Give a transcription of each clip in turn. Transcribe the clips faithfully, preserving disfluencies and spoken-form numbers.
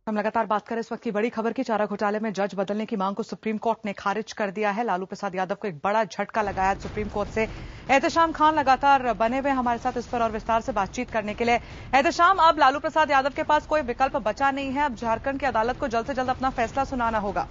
हम लगातार बात करें इस वक्त की बड़ी खबर की। चारा घोटाले में जज बदलने की मांग को सुप्रीम कोर्ट ने खारिज कर दिया है। लालू प्रसाद यादव को एक बड़ा झटका लगाया सुप्रीम कोर्ट से। एहतेशाम खान लगातार बने हुए हमारे साथ इस पर और विस्तार से बातचीत करने के लिए। एहतेशाम, अब लालू प्रसाद यादव के पास कोई विकल्प बचा नहीं है। अब झारखंड की अदालत को जल्द से जल्द अपना फैसला सुनाना होगा।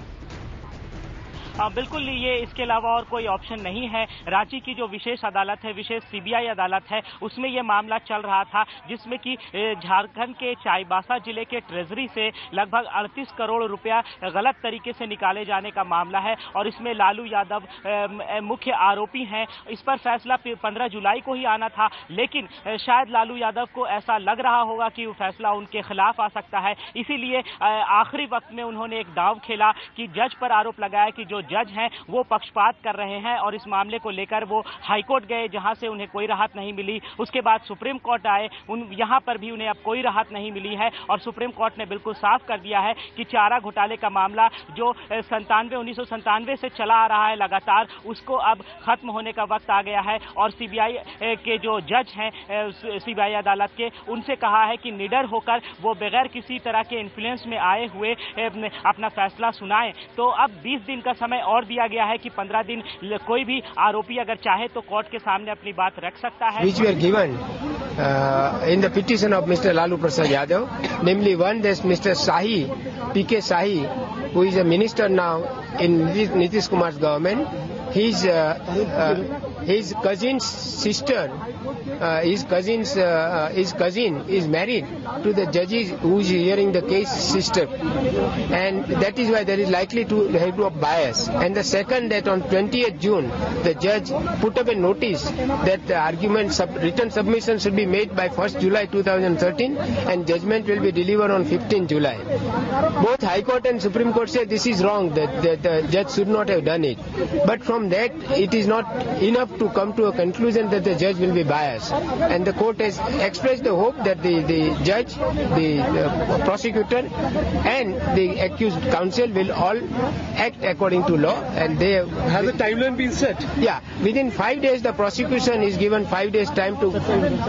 हाँ, बिल्कुल, ये इसके अलावा और कोई ऑप्शन नहीं है। रांची की जो विशेष अदालत है, विशेष सीबीआई अदालत है, उसमें ये मामला चल रहा था, जिसमें कि झारखंड के चाईबासा जिले के ट्रेजरी से लगभग अड़तीस करोड़ रुपया गलत तरीके से निकाले जाने का मामला है और इसमें लालू यादव मुख्य आरोपी हैं। इस पर फैसला पंद्रह जुलाई को ही आना था, लेकिन शायद लालू यादव को ऐसा लग रहा होगा कि वो फैसला उनके खिलाफ आ सकता है। इसीलिए आखिरी वक्त में उन्होंने एक दांव खेला कि जज पर आरोप लगाया कि जो जज हैं वो पक्षपात कर रहे हैं और इस मामले को लेकर वो हाईकोर्ट गए, जहां से उन्हें कोई राहत नहीं मिली। उसके बाद सुप्रीम कोर्ट आए, उन यहां पर भी उन्हें अब कोई राहत नहीं मिली है और सुप्रीम कोर्ट ने बिल्कुल साफ कर दिया है कि चारा घोटाले का मामला जो संतानवे उन्नीस सौ संतानवे से चला आ रहा है लगातार, उसको अब खत्म होने का वक्त आ गया है। और सीबीआई के जो जज हैं सीबीआई अदालत के, उनसे कहा है कि निडर होकर वो बगैर किसी तरह के इन्फ्लुएंस में आए हुए अपना फैसला सुनाएं। तो अब बीस दिन का समय और दिया गया है कि पंद्रह दिन कोई भी आरोपी अगर चाहे तो कोर्ट के सामने अपनी बात रख सकता है। Which were given uh, in the petition of Mister Lalu Prasad Yadav, namely one there's Mister Sahi, P K Sahi, who is a minister now in Nitish Kumar's government. His uh, uh, his cousin's sister, uh, his cousin's uh, his cousin is married to the judge who is hearing the case sister, and that is why there is likely to have to have bias. And the second, that on twentieth June the judge put up a notice that the argument sub, written submission should be made by first July two thousand thirteen and judgment will be delivered on fifteenth July. Both High Court and Supreme Court say this is wrong, that, that the judge should not have done it. But from that it is not enough to come to a conclusion that the judge will be biased. And the court has expressed the hope that the, the judge, the, the prosecutor and the accused counsel will all act according to law. And they have, has the timeline been set? Yeah, within five days the prosecution is given five days time to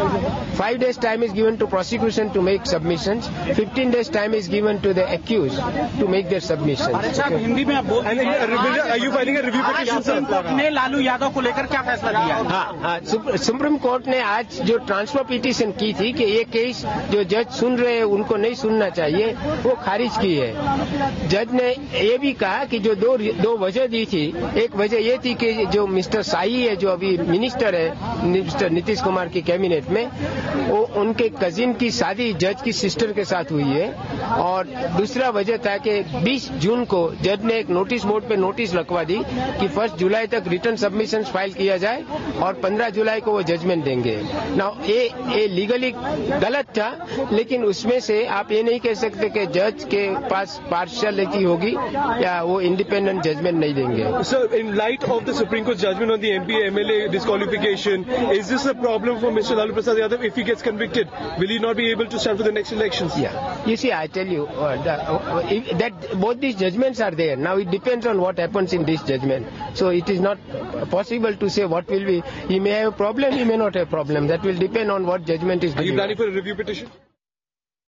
five days time is given to prosecution to make submissions. Fifteen days time is given to the accused to make their submissions. Hindi में आप बोल are you filing a review petition? Supreme court ने लालू यादव को लेकर क्या फैसला दिया? हाँ हाँ, सुप्रीम कोर्ट ने आज जो ट्रांसफर पिटीशन की थी कि ये केस जो जज सुन रहे हैं उनको नहीं सुनना चाहिए, वो खारिज की है। जज ने ये भी कहा कि जो दो दो वजह दी थी, एक वजह ये थी कि जो मिस्टर साई है जो अभी मिनिस्टर है मिस्टर नीतीश कुमार की कैबिनेट में, वो उनके कजिन की शादी जज की सिस्टर के साथ हुई है। और दूसरा वजह था कि बीस जून को जज ने एक नोटिस बोर्ड पे नोटिस लिखवा दी कि फर्स्ट जुलाई तक रिटर्न सबमिशन फाइल किया जाए और पंद्रह जुलाई को वो जजमेंट देंगे। ना ये ये लीगली गलत था, लेकिन उसमें से आप ये नहीं कह सकते कि जज के पास पार्शियलिटी होगी या वो इंडिपेंडेंट जजमेंट नहीं देंगे। So in light of the Supreme Court judgment on the M P M L A disqualification, is this a problem for Mister Lalu Prasad Yadav? If he gets convicted, will he not be able to stand for the next elections? Yeah, you see, I tell you uh, that, uh, if, that both these judgments are there. Now it depends on what happens in this judgment. So it is not possible to say what will be. He may have a problem, he may not have a problem. That will depend on what judgment is delivered. Are you planning for a review petition?